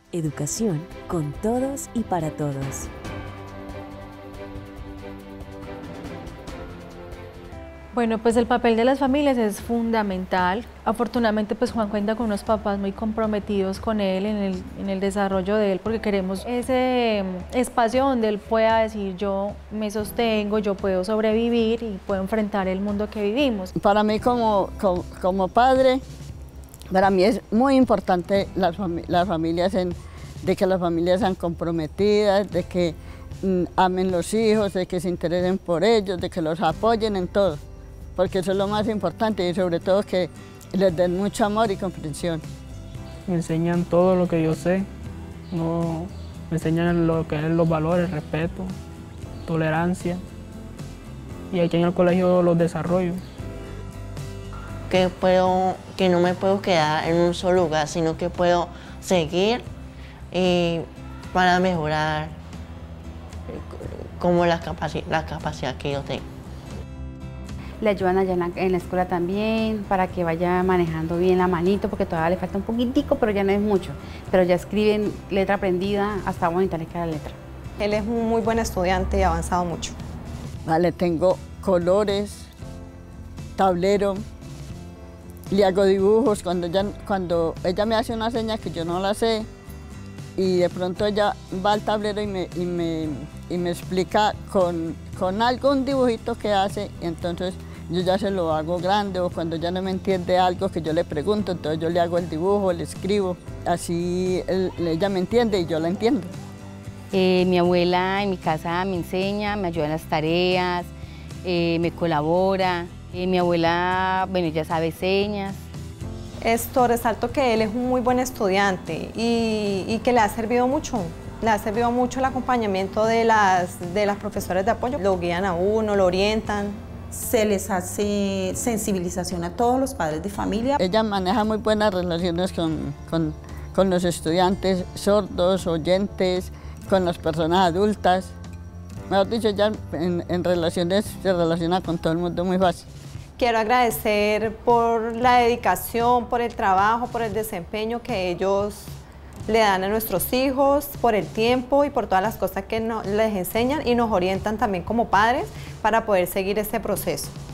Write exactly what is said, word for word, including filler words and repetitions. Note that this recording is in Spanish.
Educación con todos y para todos. Bueno, pues el papel de las familias es fundamental. Afortunadamente, pues Juan cuenta con unos papás muy comprometidos con él en el, en el desarrollo de él, porque queremos ese espacio donde él pueda decir yo me sostengo, yo puedo sobrevivir y puedo enfrentar el mundo que vivimos. Para mí como, como, como padre, para mí es muy importante las, fami las familias, en, de que las familias sean comprometidas, de que mm, amen los hijos, de que se interesen por ellos, de que los apoyen en todo. Porque eso es lo más importante y sobre todo que les den mucho amor y comprensión. Me enseñan todo lo que yo sé, no, me enseñan lo que es los valores, respeto, tolerancia, y aquí en el colegio los desarrollo. Que, puedo, que no me puedo quedar en un solo lugar, sino que puedo seguir eh, para mejorar como la, capaci la capacidad que yo tengo. Le ayudan allá en la, en la escuela también para que vaya manejando bien la manito, porque todavía le falta un poquitico, pero ya no es mucho. Pero ya escriben letra aprendida, hasta bonita le queda la letra. Él es un muy buen estudiante y ha avanzado mucho. Vale, tengo colores, tablero, le hago dibujos cuando ella, cuando ella me hace una seña que yo no la sé y de pronto ella va al tablero y me, y me, y me explica con, con algún dibujito que hace, y entonces yo ya se lo hago grande, o cuando ya no me entiende algo que yo le pregunto, entonces yo le hago el dibujo, le escribo, así él, ella me entiende y yo la entiendo. Eh, mi abuela en mi casa me enseña, me ayuda en las tareas, eh, me colabora. Eh, mi abuela, bueno, ya sabe señas. Esto resalto que él es un muy buen estudiante y, y que le ha servido mucho. Le ha servido mucho el acompañamiento de las, de las profesoras de apoyo. Lo guían a uno, lo orientan. Se les hace sensibilización a todos los padres de familia. Ella maneja muy buenas relaciones con, con, con los estudiantes sordos, oyentes, con las personas adultas. Mejor dicho, ella en, en relaciones se relaciona con todo el mundo muy fácil. Quiero agradecer por la dedicación, por el trabajo, por el desempeño que ellos le dan a nuestros hijos, por el tiempo y por todas las cosas que no, les enseñan y nos orientan también como padres para poder seguir este proceso.